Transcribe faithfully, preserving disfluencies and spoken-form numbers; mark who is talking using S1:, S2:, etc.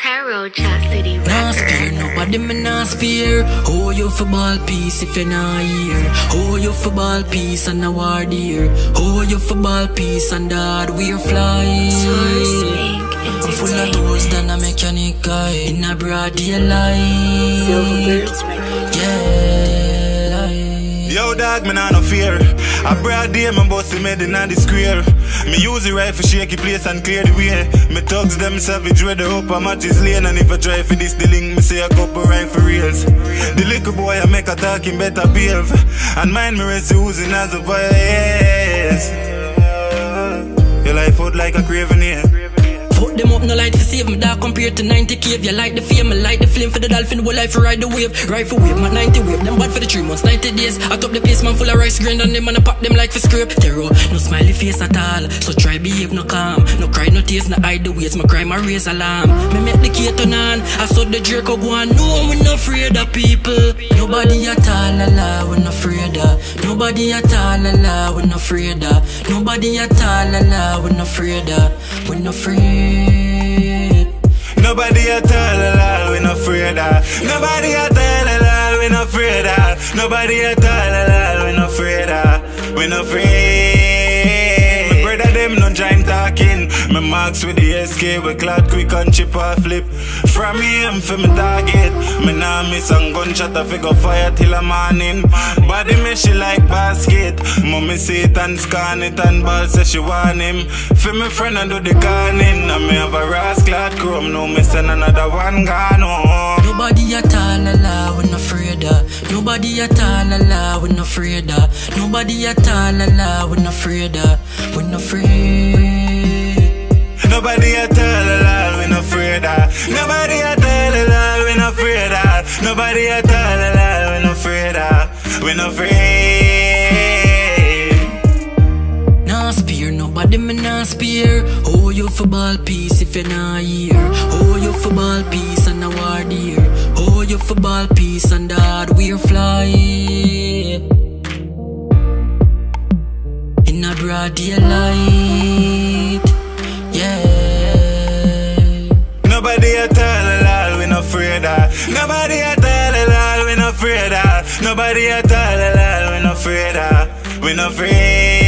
S1: Hero Chastity
S2: Nah spear,
S1: Records.
S2: nobody me nah spear. Oh, you for ball piece if you nah hear. Oh, you for ball piece and a war deer. Oh, you for ball piece and that we're flying.
S1: Source Inc.
S2: I'm full of
S1: Entertainment.
S2: tools than a mechanic guy in a broad daylight.
S1: Silverbirds Records.
S2: Yeah.
S3: Yo dog, me nah no fear. I broad day, my boss made in the square. Me use the rifle, shake the place and clear the way. Me thugs them savage, where the upper matches lane. And if I try for this, the link, me say a couple rifle reels. The little boy, I make a talking better behave. And mind me rest using as a fire, yes. Your life out like a craven here.
S2: Fuck them up, no light to save me, dog compared to ninety cave. You like the fame, I like the flame for the dolphin. Whole life ride the wave, rifle wave, my ninety wave. Them bad for the three months, ninety days. I top the place, man full of rice grain and them and I pop them like for scrape. Terror, no smiley face at all. So try behave, no calm. No cry, no tears, no hide the ways. My crime, I raise alarm. Me make the key turn on. I saw the jerk go on. No, we not afraid of people. Nobody at all, la la, we not afraid of. Nobody at all, la la, we not afraid of. Nobody at all, la la, we not afraid of. We not afraid.
S3: Nobody at all, la, la, we not afraid of. Nobody at all, la, la, we not afraid of. Nobody at all, la, la, we not afraid of. We not afraid. My brother them no join talking. My marks with the S K, we clad quick and chip or flip. From him for me target. Me nah miss and gunshot a figure fire till a morning. Body me she like basket. Mommy see it and scan it and ball say she want him. For me friend and do the canning. And me have a rascal chrome. Now me send another one gone home.
S2: Nobody at all, la la, we not afraid of. Nobody at all, la la, we not afraid of. Nobody at all, la la, we not afraid of. We not afraid.
S3: Nobody at all, la la, we not afraid of. Nobody at all, la la, we not afraid of. Nobody at all, la la, we not afraid of. We not afraid.
S2: Nah spear, nobody me nah spear. Oh, you for ball piece if you nah hear. Oh, you for ball piece and a war deer. Oh, you for ball piece and that we're flying. In a broad daylight. Yeah.
S3: Nobody at all, la la, we not afraid of. Nobody at all, la la, we not afraid of. Nobody at all, la la, we not afraid of. We not afraid.